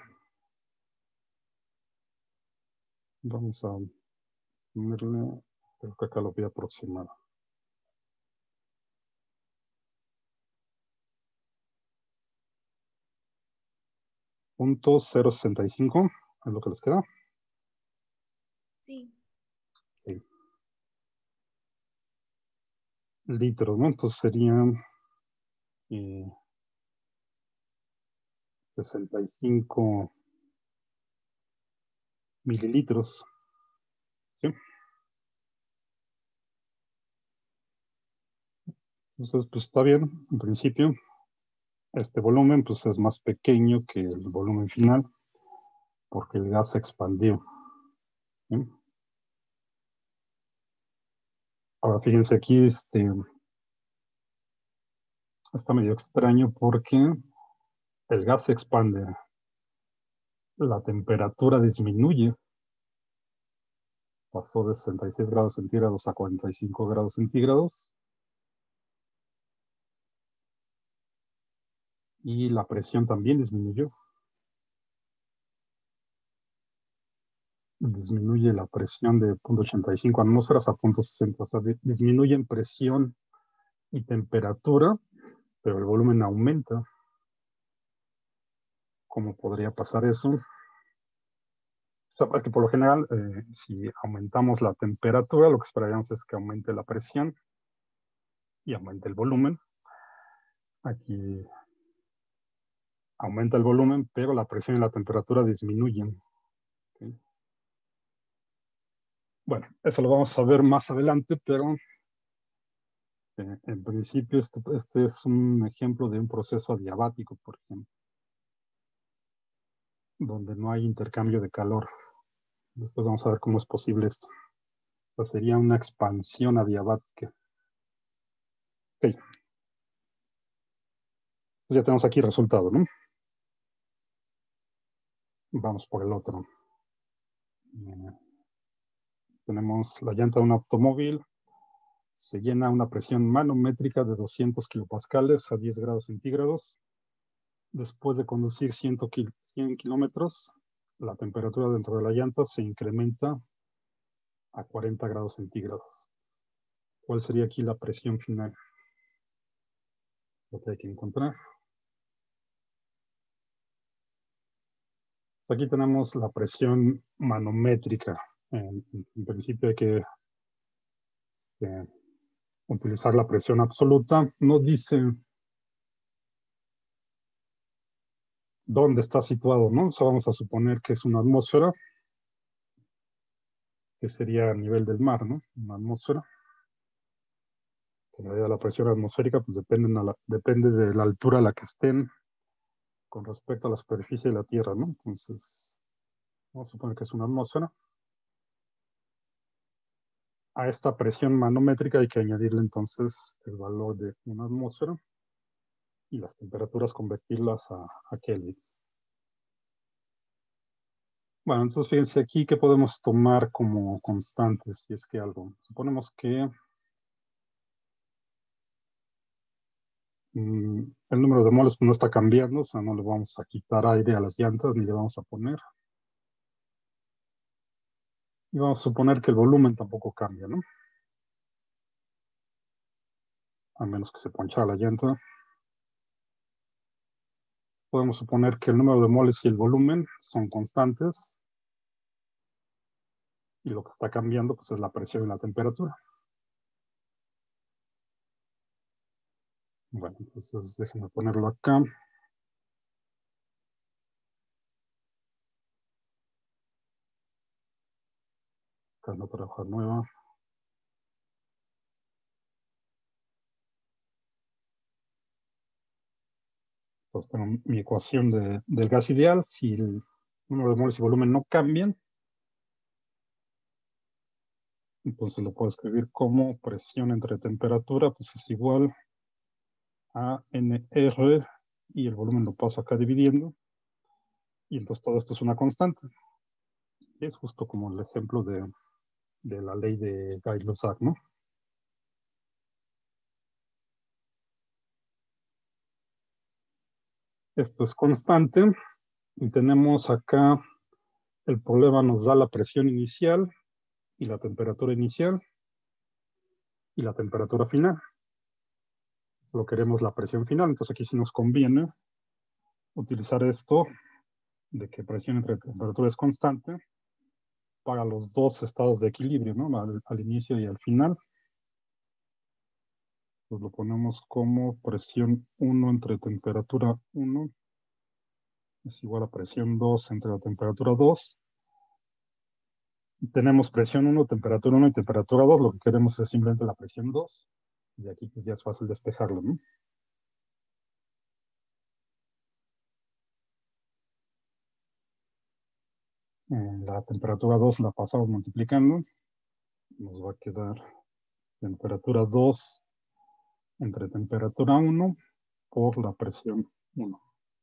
Vamos a ponerle, creo que acá lo voy a aproximar. Punto cero sesenta y cinco, es lo que les queda. Sí. Okay. Litros, ¿no? Entonces serían eh, sesenta y cinco mililitros. ¿Sí? Entonces, pues está bien, en principio. Este volumen pues es más pequeño que el volumen final porque el gas se expandió. ¿Sí? Ahora fíjense aquí, este, está medio extraño porque el gas se expande, la temperatura disminuye, pasó de sesenta y seis grados centígrados a cuarenta y cinco grados centígrados y la presión también disminuyó. Disminuye la presión de punto ochenta y cinco atmósferas a punto sesenta, o sea, disminuye en presión y temperatura, pero el volumen aumenta. ¿Cómo podría pasar eso? O sea, porque por lo general, eh, si aumentamos la temperatura, lo que esperaríamos es que aumente la presión y aumente el volumen. Aquí aumenta el volumen, pero la presión y la temperatura disminuyen. ¿Sí? Bueno, eso lo vamos a ver más adelante, pero eh, en principio este, este es un ejemplo de un proceso adiabático, por ejemplo. donde no hay intercambio de calor. Después vamos a ver cómo es posible esto. Pues sería una expansión adiabática. Ok. Entonces ya tenemos aquí el resultado, ¿no? Vamos por el otro. Eh, tenemos la llanta de un automóvil. Se llena a una presión manométrica de doscientos kilopascales a diez grados centígrados. Después de conducir cien kilómetros, la temperatura dentro de la llanta se incrementa a cuarenta grados centígrados. ¿Cuál sería aquí la presión final? Lo que hay que encontrar. Aquí tenemos la presión manométrica. En, en principio hay que eh, utilizar la presión absoluta. No dice dónde está situado, ¿no? O sea, vamos a suponer que es una atmósfera, que sería a nivel del mar, ¿no? Una atmósfera. En realidad la presión atmosférica pues depende, la, depende de la altura a la que estén con respecto a la superficie de la Tierra, ¿no? Entonces, vamos a suponer que es una atmósfera. A esta presión manométrica hay que añadirle entonces el valor de una atmósfera y las temperaturas convertirlas a, a kelvins. Bueno, entonces fíjense aquí que podemos tomar como constantes, si es que algo. Suponemos que mmm, el número de moles pues, no está cambiando, o sea, no le vamos a quitar aire a las llantas ni le vamos a poner. Y vamos a suponer que el volumen tampoco cambia, ¿no? A menos que se ponchara la llanta. Podemos suponer que el número de moles y el volumen son constantes. Y lo que está cambiando pues, es la presión y la temperatura. Bueno, entonces déjenme ponerlo acá. Acá es la otra hoja nueva. Entonces tengo mi ecuación de, del gas ideal. Si el número de moles y volumen no cambian, entonces lo puedo escribir como presión entre temperatura, pues es igual a N R, y el volumen lo paso acá dividiendo, y entonces todo esto es una constante. Es justo como el ejemplo de, de la ley de Gay-Lussac, ¿no? Esto es constante, y tenemos acá, el problema nos da la presión inicial, y la temperatura inicial, y la temperatura final. Lo queremos la presión final, entonces aquí sí nos conviene utilizar esto de que presión entre temperatura es constante para los dos estados de equilibrio, ¿no? Al, al inicio y al final. Pues lo ponemos como presión uno entre temperatura uno es igual a presión dos entre la temperatura dos. Y tenemos presión uno, temperatura uno y temperatura dos. Lo que queremos es simplemente la presión dos. Y aquí pues ya es fácil despejarlo, ¿no? En la temperatura dos la pasamos multiplicando. Nos va a quedar temperatura dos entre temperatura uno por la presión uno.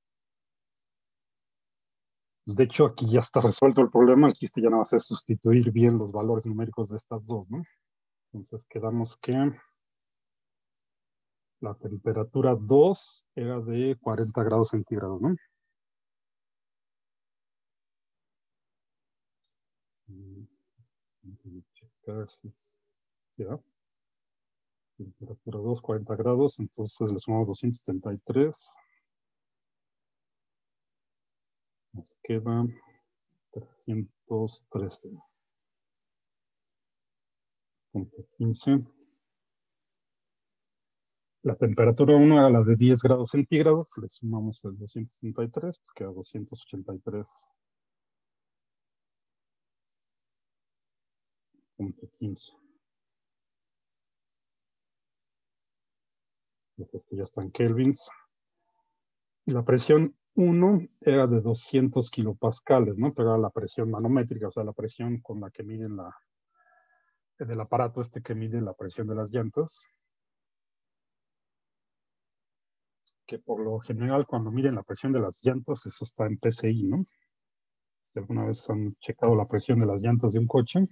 Pues de hecho, aquí ya está resuelto el problema. El chiste ya nada más es sustituir bien los valores numéricos de estas dos, ¿no? Entonces quedamos que la temperatura dos era de cuarenta grados centígrados, ¿no? Checar si ya. Temperatura dos, cuarenta grados, entonces le sumamos doscientos setenta y tres. Nos queda trescientos trece punto quince. La temperatura uno era la de diez grados centígrados, le sumamos el doscientos setenta y tres, pues queda doscientos ochenta y tres punto quince. Esto ya está en kelvins. Y la presión uno era de doscientos kilopascales, ¿no? Pero era la presión manométrica, o sea, la presión con la que miden la, del aparato este que mide la presión de las llantas. Que por lo general cuando miden la presión de las llantas, eso está en P S I, ¿no? Si alguna vez han checado la presión de las llantas de un coche,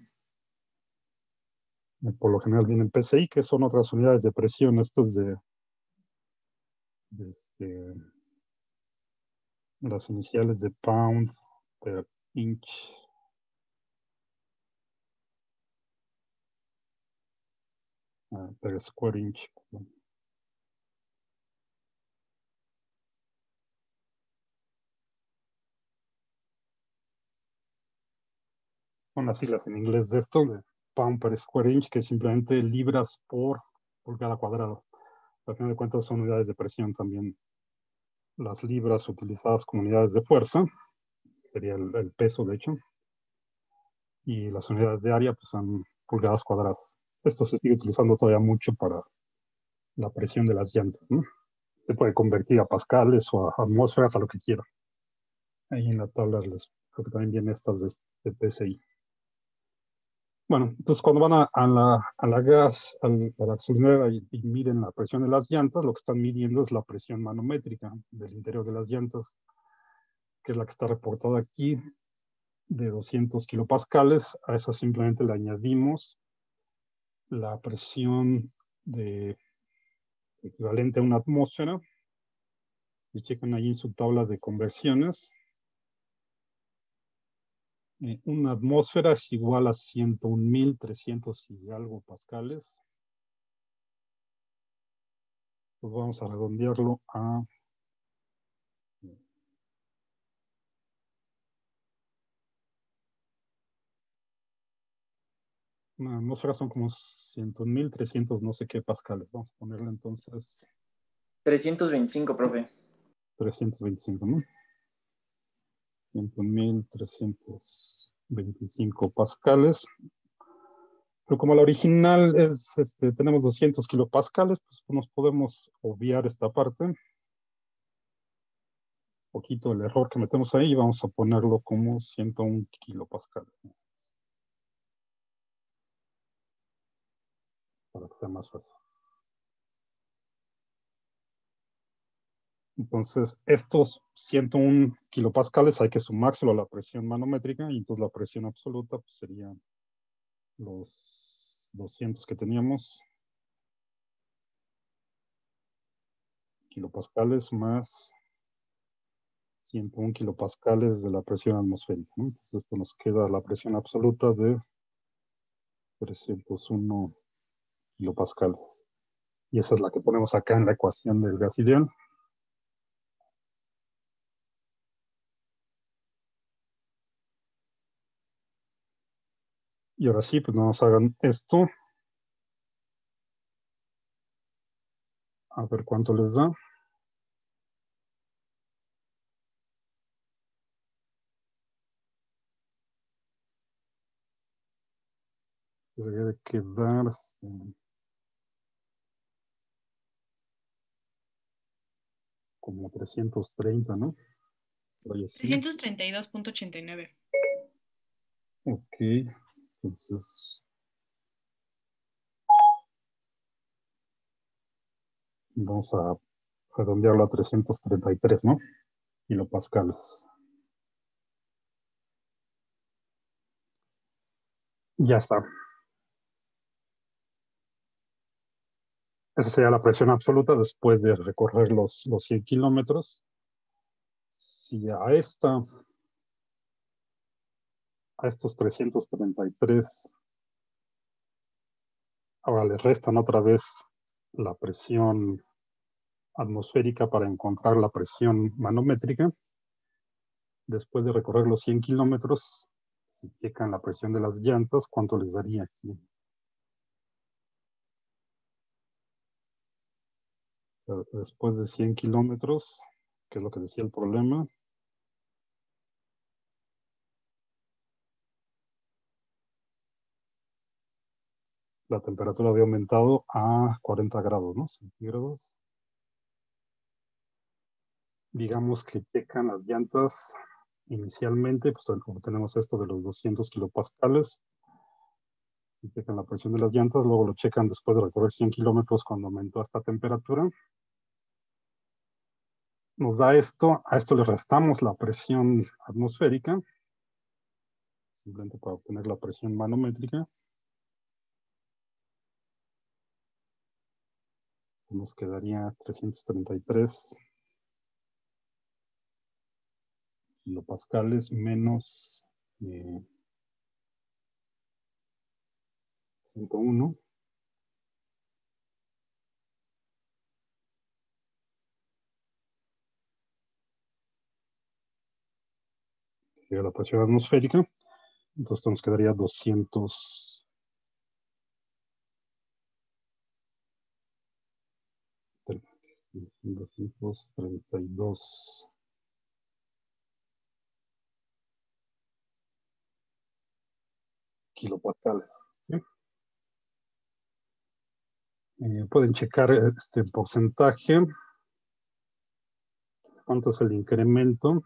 por lo general viene en P S I, que son otras unidades de presión, estos de, de este, las iniciales de pound per inch. Uh, per square inch. Son las siglas en inglés de esto, de pound per square inch, que es simplemente libras por pulgada cuadrada. Al final de cuentas son unidades de presión también. Las libras utilizadas como unidades de fuerza, sería el, el peso de hecho, y las unidades de área pues son pulgadas cuadradas. Esto se sigue utilizando todavía mucho para la presión de las llantas, ¿no? Se puede convertir a pascales o a atmósferas, a lo que quiera. Ahí en la tabla les creo que también vienen estas de, de P S I. Bueno, entonces cuando van a, a, la, a la gas, a la gasolinera y, y miden la presión de las llantas, lo que están midiendo es la presión manométrica del interior de las llantas, que es la que está reportada aquí, de doscientos kilopascales. A eso simplemente le añadimos la presión de, equivalente a una atmósfera. Y checan ahí en su tabla de conversiones. Eh, una atmósfera es igual a ciento un mil trescientos y algo pascales. Pues vamos a redondearlo a una atmósfera, son como ciento un mil trescientos no sé qué pascales. Vamos a ponerle entonces trescientos veinticinco, profe. trescientos veinticinco, ¿no? ciento un mil trescientos veinticinco pascales. Pero como la original es, este, tenemos doscientos kilopascales, pues nos podemos obviar esta parte. Un poquito el error que metemos ahí y vamos a ponerlo como ciento un kilopascales. Para que sea más fácil. Entonces, estos ciento un kilopascales hay que sumárselo a la presión manométrica y entonces la presión absoluta pues, sería los doscientos que teníamos. Kilopascales más ciento un kilopascales de la presión atmosférica, ¿no? Entonces esto nos queda la presión absoluta de trescientos uno kilopascales. Y esa es la que ponemos acá en la ecuación del gas ideal. Y ahora sí, pues no nos hagan esto. A ver cuánto les da. Debería de quedar este, como trescientos treinta, ¿no? trescientos treinta y dos punto ochenta y nueve. Ok, entonces vamos a redondearlo a trescientos treinta y tres, ¿no? Kilopascales. Ya está. Esa sería la presión absoluta después de recorrer los, los cien kilómetros. Si a esta, a estos trescientos treinta y tres, ahora le restan otra vez la presión atmosférica para encontrar la presión manométrica. Después de recorrer los cien kilómetros, si checan la presión de las llantas, ¿cuánto les daría aquí? Después de cien kilómetros, que es lo que decía el problema. La temperatura había aumentado a cuarenta grados, ¿no? Centígrados. Entonces, esto nos queda la presión absoluta de trescientos uno kilopascales. Y esa es la que ponemos acá en la ecuación del gas ideal. Y ahora sí, pues no nos hagan esto. A ver cuánto les da. La temperatura había aumentado a cuarenta grados, ¿no? Centígrados. digamos que checan las llantas inicialmente, pues como tenemos esto de los doscientos kilopascales, si checan la presión de las llantas, luego lo checan después de recorrer cien kilómetros cuando aumentó esta temperatura. Nos da esto, a esto le restamos la presión atmosférica, simplemente para obtener la presión manométrica. Nos quedaría trescientos treinta y tres kilopascales menos eh, ciento uno. Llega la presión atmosférica. Entonces nos quedaría doscientos. doscientos treinta y dos kilopascales. ¿Sí? Eh, pueden checar este porcentaje. ¿Cuánto es el incremento?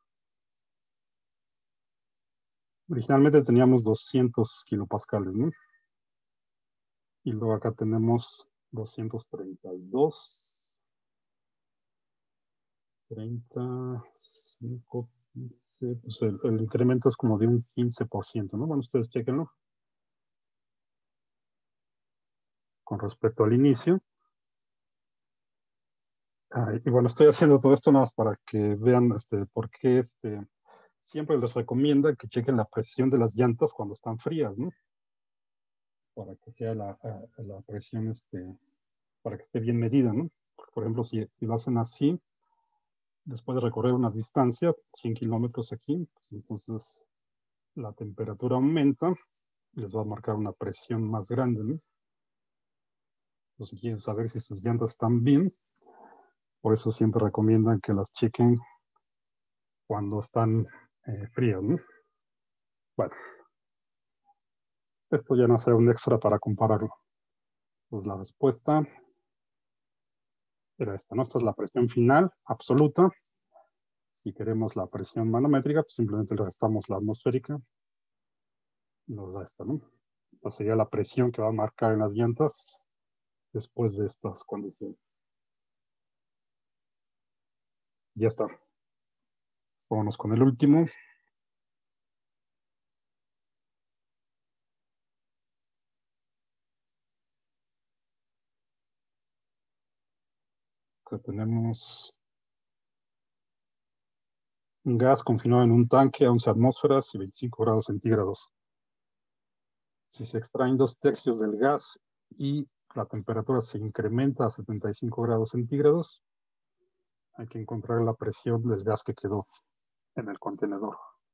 Originalmente teníamos doscientos kilopascales, ¿no? Y luego acá tenemos doscientos treinta y dos. treinta, cinco, quince, pues el, el incremento es como de un quince por ciento, ¿no? Bueno, ustedes chequenlo. Con respecto al inicio. Ah, y bueno, estoy haciendo todo esto nada más para que vean este, por qué este, siempre les recomienda que chequen la presión de las llantas cuando están frías, ¿no? Para que sea la, la presión, este, para que esté bien medida, ¿no? Por ejemplo, si, si lo hacen así, después de recorrer una distancia, cien kilómetros aquí, pues entonces la temperatura aumenta, les va a marcar una presión más grande, ¿no? Entonces, si quieren saber si sus llantas están bien, por eso siempre recomiendan que las chequen cuando están eh, frías, ¿no? Bueno, esto ya no sea un extra para compararlo. Pues la respuesta era esta, ¿no? Esta es la presión final absoluta. Si queremos la presión manométrica, pues simplemente le restamos la atmosférica y nos da esta, ¿no? Esta sería la presión que va a marcar en las llantas después de estas condiciones. Ya está. Vámonos con el último. Acá tenemos un gas confinado en un tanque a once atmósferas y veinticinco grados centígrados. Si se extraen dos tercios del gas y la temperatura se incrementa a setenta y cinco grados centígrados, hay que encontrar la presión del gas que quedó en el contenedor.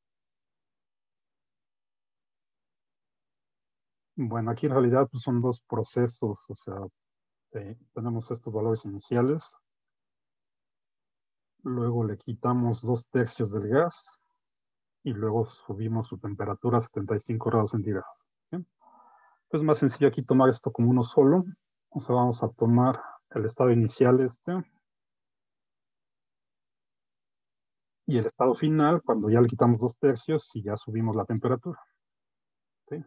Bueno, aquí en realidad pues, son dos procesos, o sea, eh, tenemos estos valores iniciales, luego le quitamos dos tercios del gas y luego subimos su temperatura a setenta y cinco grados centígrados. ¿Sí? Es más sencillo aquí tomar esto como uno solo, o sea, vamos a tomar el estado inicial este, y el estado final, cuando ya le quitamos dos tercios y ya subimos la temperatura. ¿Sí?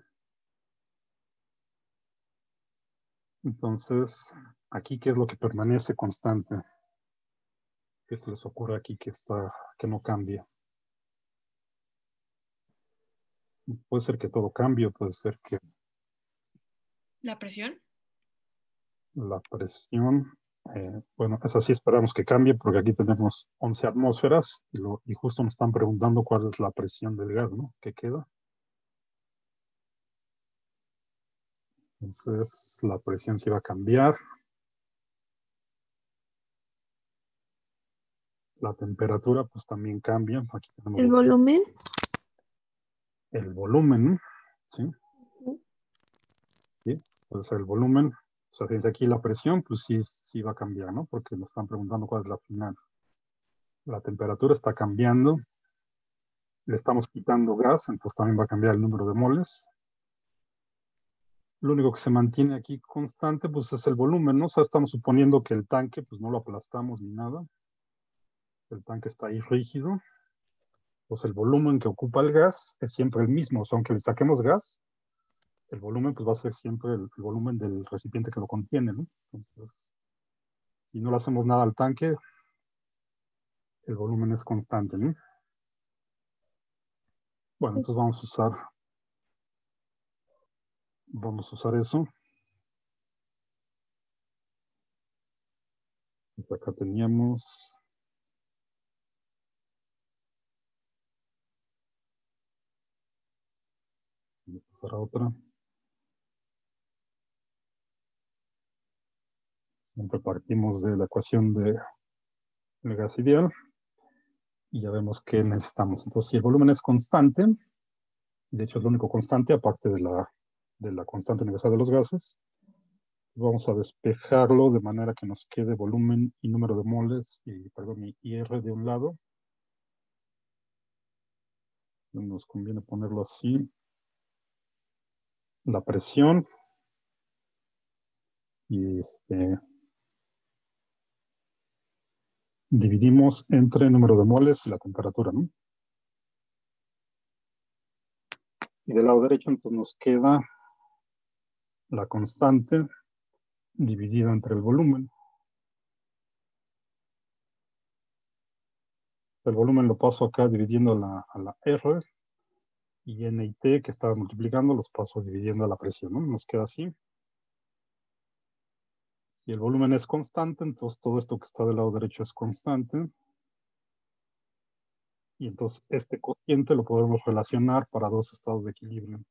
Entonces, aquí, ¿qué es lo que permanece constante? ¿Qué se les ocurre aquí que, está, que no cambia? Puede ser que todo cambie, puede ser que... ¿La presión? La presión, eh, bueno, esa sí esperamos que cambie porque aquí tenemos once atmósferas y, lo, y justo nos están preguntando cuál es la presión del gas, ¿no? ¿Qué queda? Entonces, la presión sí va a cambiar. La temperatura, pues también cambia. Aquí tenemos ¿El volumen? El volumen, ¿no? ¿Sí? Sí, pues el volumen, o sea, fíjense aquí la presión, pues sí, sí va a cambiar, ¿no? Porque nos están preguntando cuál es la final. La temperatura está cambiando. Le estamos quitando gas, entonces también va a cambiar el número de moles. Lo único que se mantiene aquí constante, pues es el volumen, ¿no? O sea, estamos suponiendo que el tanque, pues no lo aplastamos ni nada. El tanque está ahí rígido. Pues el volumen que ocupa el gas es siempre el mismo. O sea, aunque le saquemos gas, el volumen pues va a ser siempre el, el volumen del recipiente que lo contiene, ¿no? Entonces, si no le hacemos nada al tanque, el volumen es constante, ¿no? Bueno, entonces vamos a usar, vamos a usar eso. Pues acá teníamos para otra. Siempre partimos de la ecuación de el gas ideal y ya vemos que necesitamos. Entonces, si el volumen es constante, de hecho es lo único constante, aparte de la, de la constante universal de los gases, vamos a despejarlo de manera que nos quede volumen y número de moles, y, perdón, y I R de un lado. Nos conviene ponerlo así. La presión. Y este, dividimos entre número de moles y la temperatura, ¿no? Y del lado derecho entonces nos queda la constante dividida entre el volumen. El volumen lo paso acá dividiendo a la, a la R, y N y T que estaba multiplicando los paso dividiendo a la presión, ¿no? Nos queda así. Si el volumen es constante, entonces todo esto que está del lado derecho es constante. Y entonces este cociente lo podemos relacionar para dos estados de equilibrio.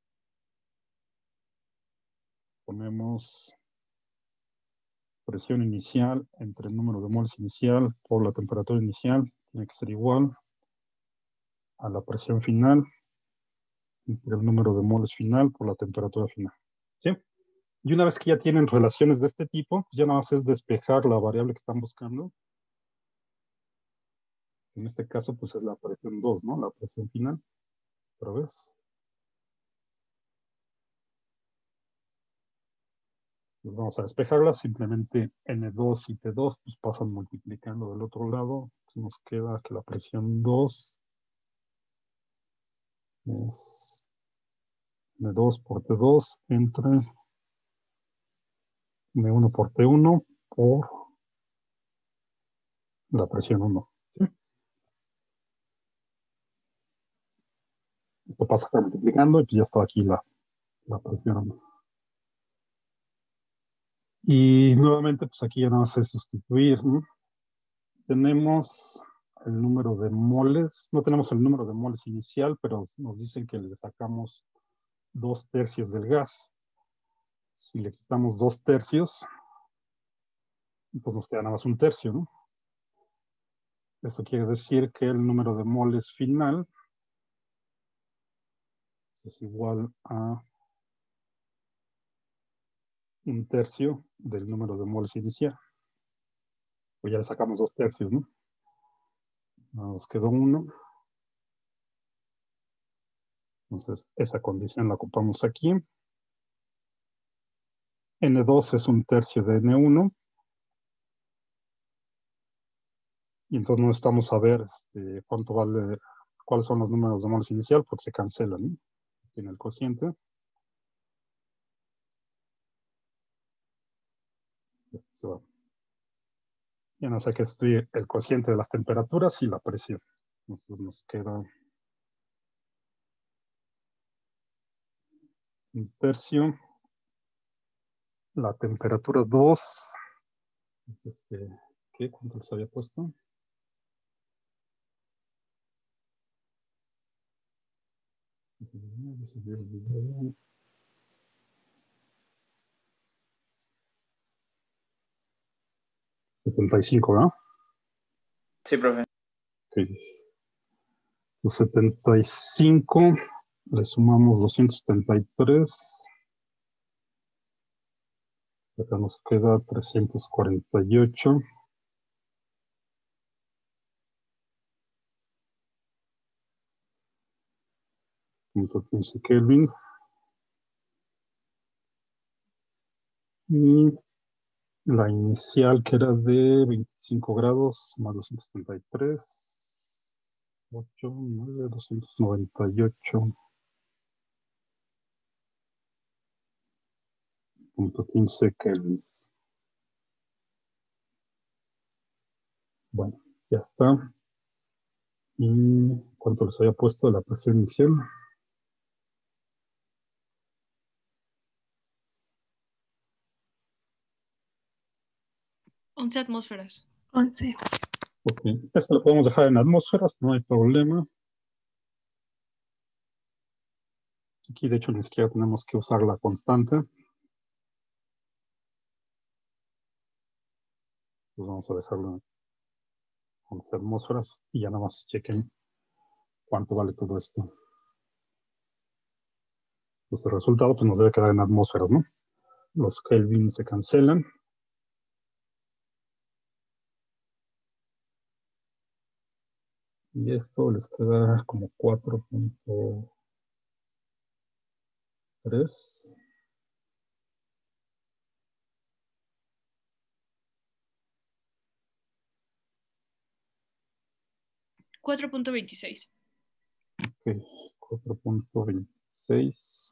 Ponemos presión inicial entre el número de moles inicial por la temperatura inicial. Tiene que ser igual a la presión final entre el número de moles final por la temperatura final. ¿Sí? Y una vez que ya tienen relaciones de este tipo, ya nada más es despejar la variable que están buscando. En este caso, pues es la presión dos, ¿no? La presión final. Otra vez. Pues vamos a despejarla. Simplemente N dos y T dos pues pasan multiplicando del otro lado. Pues nos queda que la presión dos es N dos por T dos entre N uno por T uno por la presión uno. ¿Sí? Esto pasa acá multiplicando y pues ya está aquí la, la presión uno. Y nuevamente, pues aquí ya nada más es sustituir, ¿no? Tenemos el número de moles, no tenemos el número de moles inicial, pero nos dicen que le sacamos dos tercios del gas. Si le quitamos dos tercios, entonces nos queda nada más un tercio, ¿no? Eso quiere decir que el número de moles final es igual a un tercio del número de moles inicial. Pues ya le sacamos dos tercios, ¿no? Nos quedó uno. Entonces, esa condición la ocupamos aquí. N dos es un tercio de N uno. Y entonces no necesitamos saber este, cuánto vale, cuáles son los números de moles inicial, porque se cancelan, ¿no? En el cociente. So, ya nos hay que estudiar el cociente de las temperaturas y la presión. Entonces nos queda un tercio. La temperatura dos. Este, ¿qué? ¿Cuánto les había puesto? setenta y cinco, ¿verdad? Sí, profe. Ok. Los setenta y cinco, le sumamos doscientos setenta y tres. Acá nos queda trescientos cuarenta y ocho. punto quince Kelvin. Y La inicial que era de veinticinco grados más doscientos treinta y tres, ocho, nueve, doscientos noventa y ocho punto quince kelvins. Bueno, ya está. ¿Y cuánto les había puesto la presión inicial? once atmósferas. once. Ok, esto lo podemos dejar en atmósferas, no hay problema. Aquí de hecho ni siquiera tenemos que usar la constante. Pues vamos a dejarlo en once atmósferas y ya nada más chequen cuánto vale todo esto. Pues el resultado pues, nos debe quedar en atmósferas, ¿no? Los Kelvin se cancelan. Y esto les queda como cuatro punto tres. cuatro punto veintiséis. Ok, cuatro punto veintiséis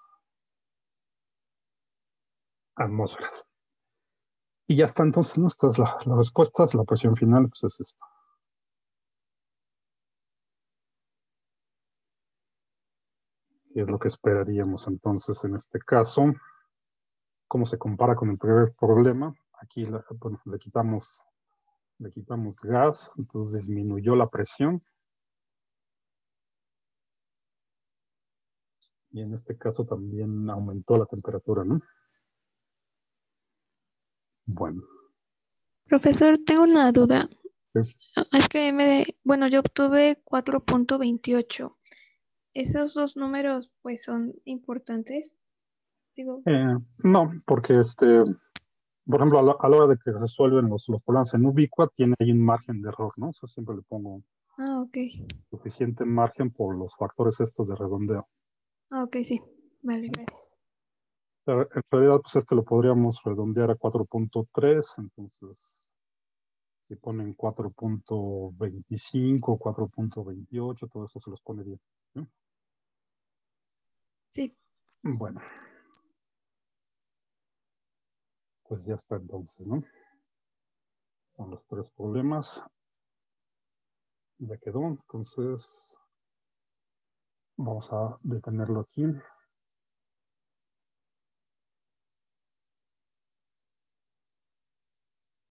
atmósferas. Y ya está, entonces, ¿no? Esta es la, la respuesta, la presión final, pues es esta. ¿Qué es lo que esperaríamos entonces en este caso? ¿Cómo se compara con el primer problema? Aquí la, bueno, le quitamos, le quitamos gas, entonces disminuyó la presión. Y en este caso también aumentó la temperatura, ¿no? Bueno. Profesor, tengo una duda. Sí. Es que me, bueno, yo obtuve cuatro punto veintiocho. ¿Esos dos números pues son importantes? Digo, Eh, no, porque este, por ejemplo, a la, a la hora de que resuelven los, los problemas en Ubiqua, tiene ahí un margen de error, ¿no? O sea, siempre le pongo ah, ok. suficiente margen por los factores estos de redondeo. Ah, ok, sí. Vale, gracias. Pero en realidad, pues este lo podríamos redondear a cuatro punto tres, entonces si ponen cuatro punto veinticinco, cuatro punto veintiocho, todo eso se los pone bien, ¿no? Sí. Bueno. Pues ya está entonces, ¿no? Son los tres problemas. Ya quedó, entonces vamos a detenerlo aquí.